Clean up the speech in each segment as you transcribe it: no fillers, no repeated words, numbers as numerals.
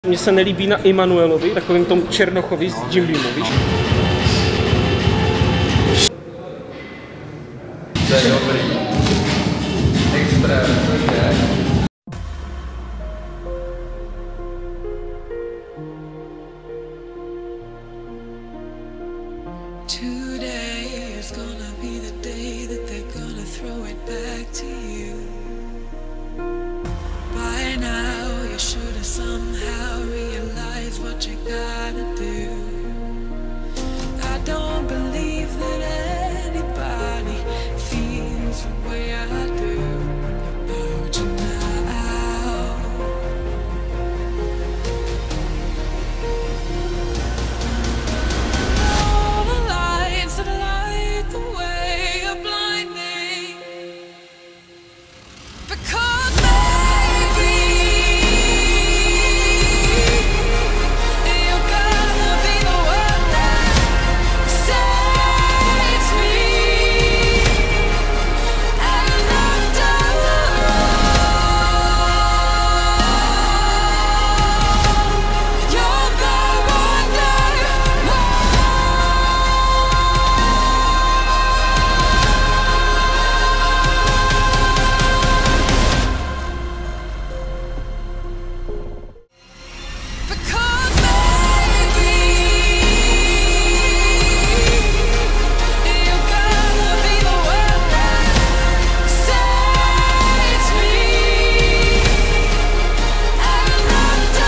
Mně se nelíbí na Immanuelovi, takovým tom Černochovi z Jim Beamu, víš? To je dobrý. Express, okay. Today is gonna be the day that they're gonna throw it back to you. By now you should have somehow realized what you gotta do. I don't believe that anybody feels the way I do about you now. All the lights that light the way are blinding, because maybe you're gonna be the one that saves me. And after all, you're the one I want. Because maybe you're gonna be the one that saves me. And after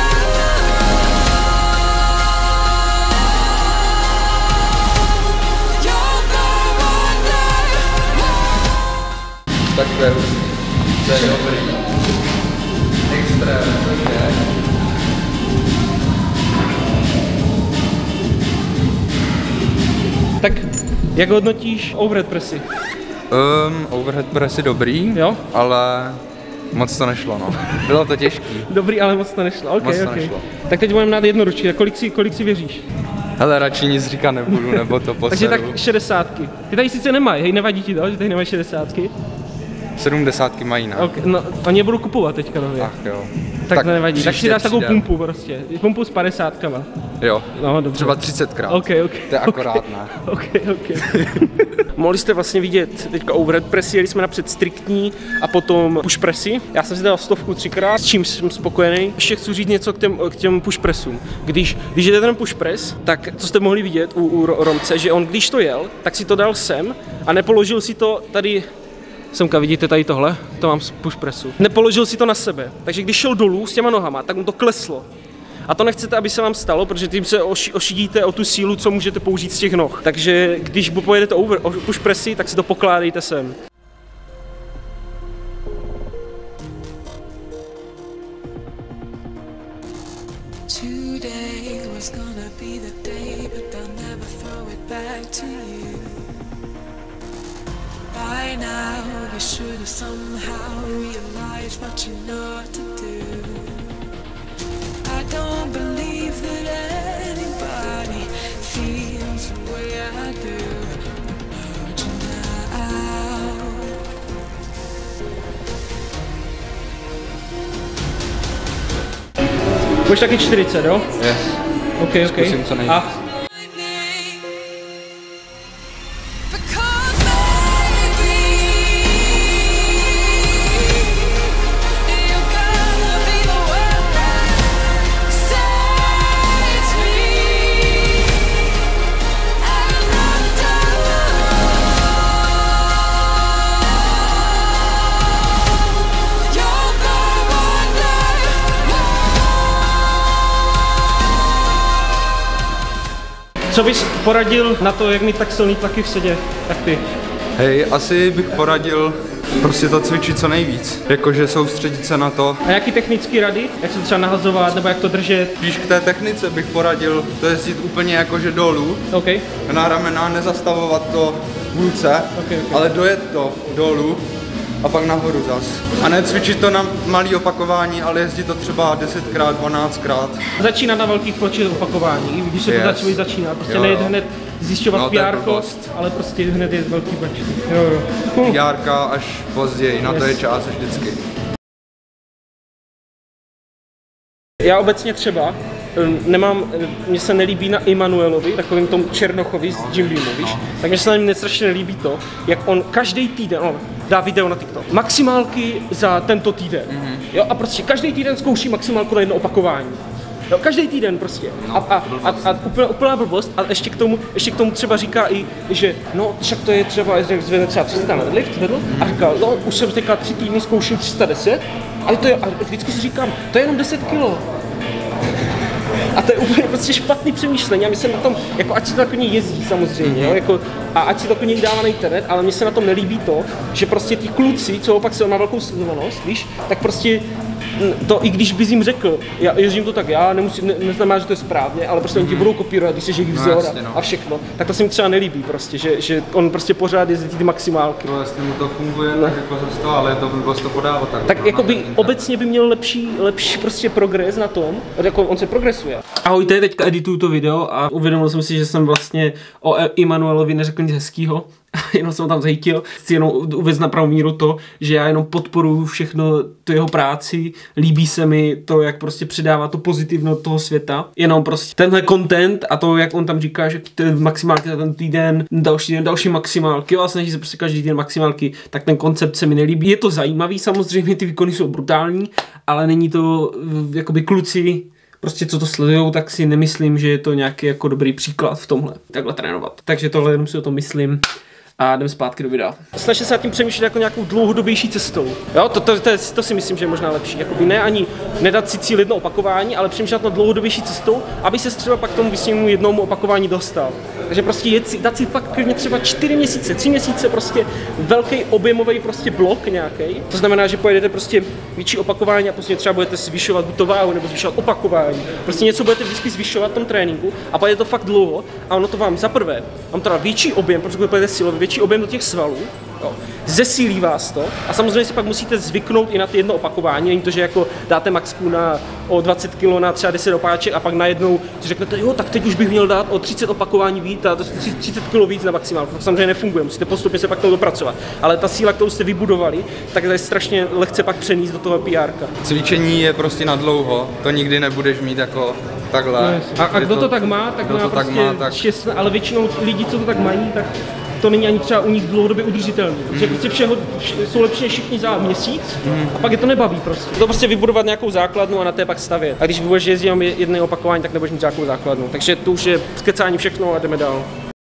all, you're the one I want. Tak to je dobrý. Express, okay. Tak, jak hodnotíš overhead pressy? Overhead press je dobrý, Jo? ale moc to nešlo, no. Bylo to těžký. Dobrý, ale moc to nešlo. Moc to nešlo. Tak teď budeme dát jednoručí. Kolik si věříš? Hele, radši nic říkat nebudu, nebo to poseru. Takže tak 60. Ty tady sice nemají, hej, nevadí ti to, že tady nemají 60. 70 mají, ne? Okay, no, oni je budu kupovat teďka nově. Ach jo. Tak to nevadí, tak si dáš takovou přijdem. pumpu prostě. Pumpu s 50. Jo, No, dobře. třeba 30krát. OK. To je akorát, ne? OK. Mohli jste vlastně vidět teďka overhead pressy, jeli jsme napřed striktní a potom push pressy. Já jsem si dal 100 3krát, s čím jsem spokojený. Ještě chci říct něco k těm push pressům. Když jde ten push press, tak co jste mohli vidět u Romce, že on když to jel, tak si to dal sem a nepoložil si to tady. Semka, vidíte tady tohle? To mám z push pressu. Nepoložil si to na sebe, takže když šel dolů s těma nohama, tak mu to kleslo. A to nechcete, aby se vám stalo, protože tím se ošidíte o tu sílu, co můžete použít z těch noh. Takže když pojedete push pressy, tak si to pokládejte sem. Today was gonna be the day, but they'll never throw it back to you. By now, you should have somehow realized what you know to do. I don't believe that anybody feels the way I do about you now. Budeš taky 40, jo? Yes. OK. Zkusím co nejvíc. A Because maybe you're gonna be the one that saves me. And after all, you're the one I want. co bys poradil na to, jak mít tak silný tlaky v sedě, tak ty? Hej, asi bych poradil prostě to cvičit co nejvíc. Jakože soustředit se na to. A jaký technický rady? Jak se to třeba nahazovat, nebo jak to držet? Spíš k té technice bych poradil to jezdit úplně jakože dolů. OK. Na ramena, nezastavovat to v půlce, Ok. ale dojet to dolů a pak nahoru zas. A necvičit to na malý opakování, ale jezdit to třeba 10krát, 12krát. Začínat na velkých počet opakování, když se to začíná. Prostě nejet hned zjišťovat No, to je PR, blbost. ale prostě hned je velký počet. Jo. Cool. PR až později, na to je čas vždycky. Já obecně třeba mně se nelíbí na Immanuelovi, takovým tom Černochovi z Jim Beamu, víš? Tak mně se na něm strašně nelíbí to, jak on každý týden dá video na TikTok. Maximálky za tento týden. Jo, a prostě každý týden zkouší maximálku na jedno opakování. Jo, každý týden prostě. A úplná blbost. A ještě k tomu třeba říká i, že no, však to je třeba, zvedne třeba 300 na deadlift, a říká, no, už jsem teďka 3 týdny zkoušel 310, ale to je, a vždycky si říkám, to je jenom 10 kilo. A to je úplně prostě špatný přemýšlení a my se na tom, jako ať si to jako jezdí samozřejmě, jo, jako, a ať si to jako dává na internet, ale mně se na tom nelíbí to, že prostě ty kluci, co opak se na velkou sledovanost, víš, tak prostě to, i když bys jim řekl, já jezdím to tak, já neznamená, že to je správně, ale prostě oni ti budou kopírovat, když jsi jejich vzor a všechno, tak to se mi třeba nelíbí prostě, že on prostě pořád jezdí ty maximálky. No, jestli mu to funguje, tak jako zase to, ale je to blbost to podávat tak. Tak jakoby obecně by měl lepší prostě progres na tom, jako on se progresuje. Ahojte, teďka edituju to video a uvědomil jsem si, že jsem vlastně o Immanuelovi neřekl nic hezkýho, jenom jsem tam zhejtil. Chci jenom uvést na pravou míru to, že já jenom podporuji všechno tu jeho práci, líbí se mi to, jak prostě předává to pozitivno toho světa. Jenom prostě tenhle content a to, jak on tam říká, že maximálky za ten týden, další maximálky, a snaží se prostě každý den maximálky, tak ten koncept se mi nelíbí. Je to zajímavý, samozřejmě ty výkony jsou brutální, ale není to jakoby kluci, prostě co to sledujou, tak si nemyslím, že je to nějaký jako dobrý příklad v tomhle, takhle trénovat. Takže tohle jenom si o tom myslím a jdeme zpátky do videa. Snažte se nad tím přemýšlet jako nějakou dlouhodobější cestou. Jo, to si myslím, že je možná lepší. Jakoby ne ani nedat si cíl jedno opakování, ale přemýšlet nad dlouhodobější cestou, aby se třeba pak k tomu vysněnému jednomu opakování dostal. Takže prostě dát si fakt klidně třeba 4 měsíce, 3 měsíce prostě velký objemový prostě blok nějaký. To znamená, že pojedete prostě větší opakování a prostě třeba budete zvyšovat buď to váhu nebo zvyšovat opakování. Prostě něco budete vždycky zvyšovat v tom tréninku a pak je to fakt dlouho a ono to vám za prvé, vám to dá větší objem, protože budete silový, větší objem do těch svalů. Jo. Zesílí vás to a samozřejmě si pak musíte zvyknout i na ty jedno opakování. Není to, že jako dáte maxku o 20 kg na třeba 10 opáček a pak najednou si řeknete, jo, tak teď už bych měl dát o 30 opakování víc a 30 kg víc na maximálku. To samozřejmě nefunguje, musíte postupně se pak toho dopracovat. Ale ta síla, kterou jste vybudovali, tak je strašně lehce pak přenést do toho PR-ka. Cvičení je prostě na dlouho, to nikdy nebudeš mít jako takhle. A kdo to tak má, tak má prostě štěstí, ale většinou lidí, co to tak mají, tak to není ani třeba u nich dlouhodobě udržitelný. Protože prostě jsou lepší než všichni za měsíc a pak je to nebaví prostě. To prostě vybudovat nějakou základnu a na té pak stavět. A když budeš jezdit jenom jedné opakování, tak nebudeš mít nějakou základnu. Takže to už je skecání všechno a jdeme dál.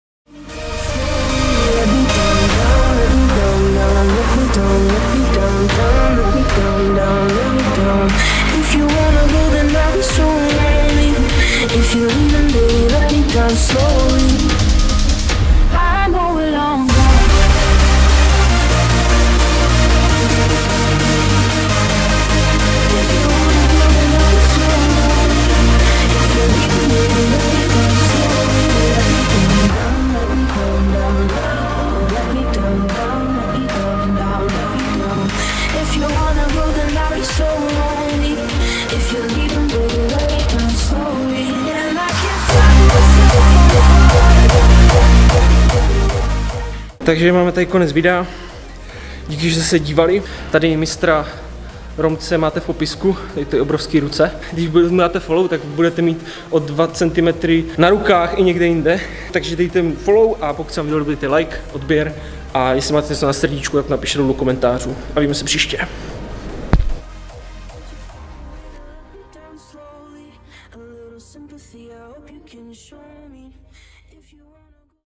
Takže máme tady konec videa. Díky, že jste se dívali. Tady mistra Romce máte v popisku, tady ty obrovské ruce. Když dáte follow, tak budete mít o 2 cm na rukách i někde jinde. Takže dejte mu follow a pokud se vám video líbí, dejte like, odběr a jestli máte něco na srdíčku, tak napište do komentářů. A vidíme se příště. sympathy, I hope you can show me if you wanna.